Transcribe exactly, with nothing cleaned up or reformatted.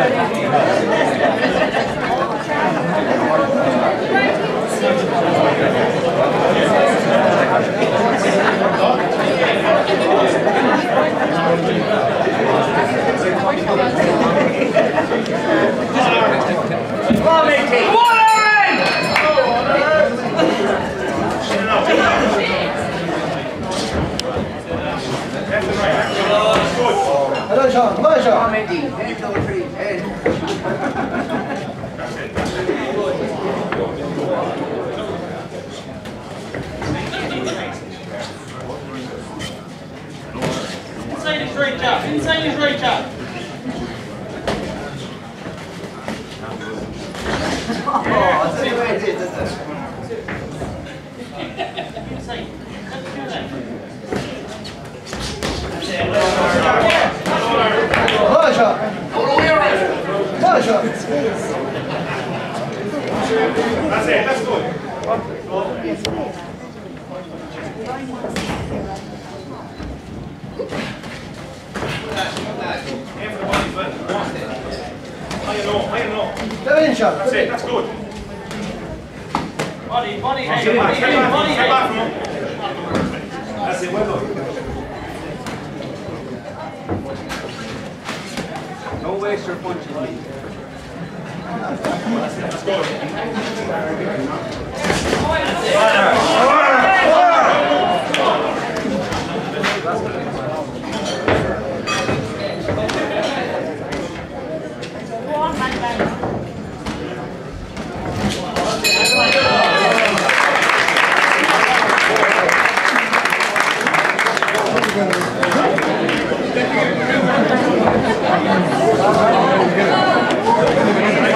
Inside is right up. Inside is right up. Oh, that's the way it is, isn't it? Inside. Let's do that. Roger! Roger! That's it, that's good. Aim for the body, but high and low, high and low. That's it, that's good. Body, body, Step head, back, body, step head, back, body, step head. back from him. That's it, well done. Don't waste your punches, mate. That's good. Go on, man, man.